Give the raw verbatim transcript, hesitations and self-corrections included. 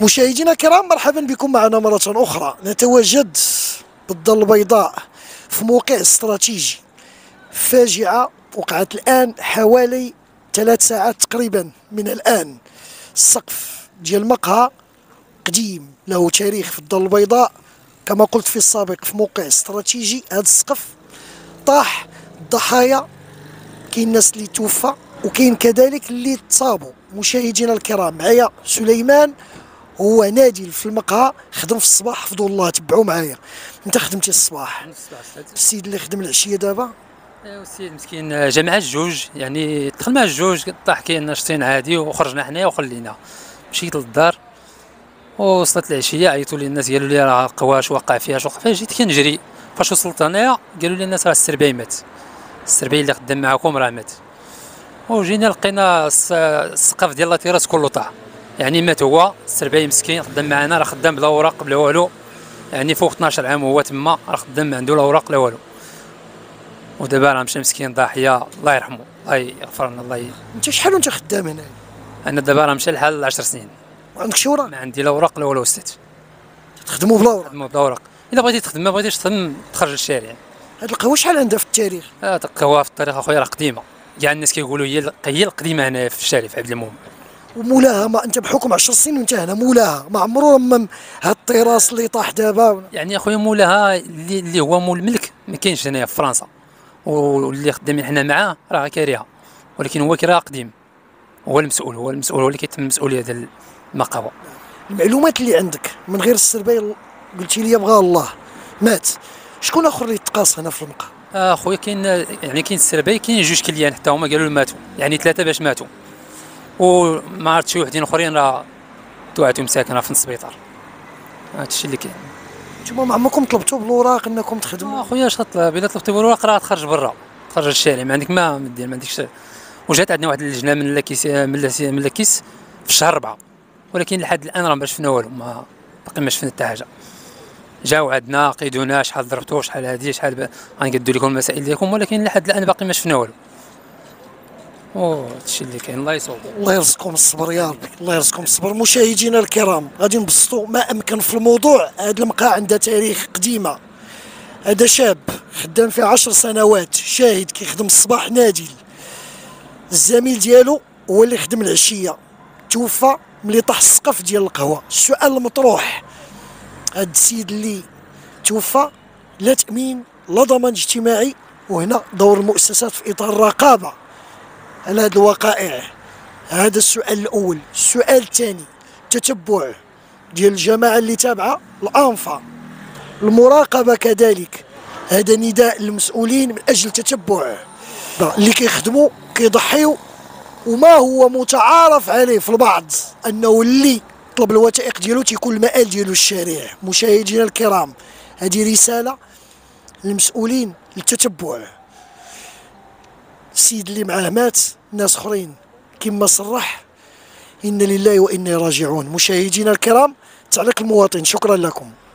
مشاهدينا الكرام، مرحبا بكم معنا مرة أخرى. نتواجد بالدار البيضاء في موقع استراتيجي. فاجعة وقعت الآن حوالي ثلاث ساعات تقريبا من الآن. السقف ديال المقهى قديم، له تاريخ في الدار البيضاء. كما قلت في السابق، في موقع استراتيجي هذا السقف طاح. الضحايا كاين الناس اللي توفى وكاين كذلك اللي تصابوا. مشاهدينا الكرام، معايا سليمان، هو نادل في المقهى، خدم في الصباح، حفظوا الله، تبعوا معايا. انت خدمتي الصباح، السيد اللي خدم العشيه دابا. ايوا السيد مسكين جا مع الجوج، يعني دخل مع الجوج، طاح كاين ناشطين عادي وخرجنا حنايا وخلينا. مشيت للدار ووصلت العشيه، عيطوا لي الناس، قالوا لي راه القواش واقع فيها شوق فيها. جيت كنجري، فاش وصلت هنايا قالوا لي الناس راه السرباي مات، السرباي اللي خدام معاكم راه مات. وجينا لقينا السقف ديال لاطيراس كله طاح، يعني مات هو السرباي مسكين، خدام معنا، راه خدام بلا اوراق بلا والو، يعني فوق اثناش عام وهو تما، راه خدام ما عنده لا اوراق لا والو. ودابا راه مشى مسكين ضاحيه، الله يرحمه، الله يغفر لنا. الله ي... انت شحال وانت خدام هنا؟ انا دابا راه مشى الحال عشر سنين، ما عندكش اوراق؟ ما عندي لا اوراق لا والو. ستات تخدموا بلا اوراق؟ خدموا بلا اوراق، الا بغيتي تخدم، ما بغيتيش تخدم تخرج للشارع. هاد القهوه شحال عندها في التاريخ؟ اه القهوه في التاريخ اخويا راه قديمه، كاع الناس كيقولوا هي هي القديمه هنا في الشارع في عبد المؤمن. ومولاها، ما انت بحكم عشر سنين وانت هنا، مولاها ما عمرو رمم هاد الطراس اللي طاح دابا؟ يعني اخويا مولاها اللي, اللي هو مول الملك ما كاينش هنايا في فرنسا، واللي خدامين حنا معاه راه كاريها، ولكن هو كراه قديم، هو المسؤول، هو المسؤول، هو اللي كيتم المسؤوليه ديال المقهى. المعلومات اللي عندك من غير السرباي، قلتي لي بغى الله مات، شكون اخر اللي تقاص هنا في المقهى؟ آه خويا كاين، يعني كاين السرباي، كاين جوج كليان حتى هما قالوا ماتوا، يعني ثلاثه باش ماتوا، وما عرفت شي وحدين اخرين راه توعتهم ساكنه في السبيطار. هذا الشيء اللي كاين. نتوما ما عمركم طلبتوا بالاوراق انكم تخدموا؟ آه خويا اش غطلب؟ الا طلبتي بالاوراق راه تخرج برا، تخرج للشارع، ما عندك ما دير، ما عندكش. وجات عندنا واحد اللجنه من لاكيس، من لاكيس في الشهر ربعة، ولكن لحد الان راه ما شفنا والو، ما باقي ما شفنا حتى حاجه. جاو عندنا قيدونا شحال ضربتو، شحال هادي، شحال غنقدوا لكم المسائل ديالكم، ولكن لحد الان باقي ما شفنا والو. او هادشي اللي كاين. الله يصوب. الله يرزقكم الصبر يا ربي، الله يرزقكم الصبر. مشاهدينا الكرام، غادي نبسطوا ما امكن في الموضوع. هاد المقهى عندها تاريخ قديمه. هذا شاب خدام فيه عشر سنوات، شاهد كيخدم الصباح نادل. الزميل ديالو هو اللي خدم العشيه، توفى ملي طاح السقف ديال القهوه. السؤال المطروح، هاد السيد اللي توفى لا تامين لا ضمان اجتماعي، وهنا دور المؤسسات في اطار الرقابه على هاد الوقائع. هذا السؤال الاول. السؤال الثاني، تتبع ديال الجماعه اللي تابعه، الانفا، المراقبه كذلك. هذا نداء للمسؤولين من اجل تتبع اللي كيخدموا كيضحيوا. وما هو متعارف عليه في البعض انه اللي طلب الوثائق ديالو تيكون المآل ديالو الشارع. مشاهدينا الكرام، هذه رساله للمسؤولين للتتبع. السيد اللي معاه مات، ناس اخرين كما صرح، إنا لله وإنا راجعون. مشاهدينا الكرام، تعليق المواطن، شكرا لكم.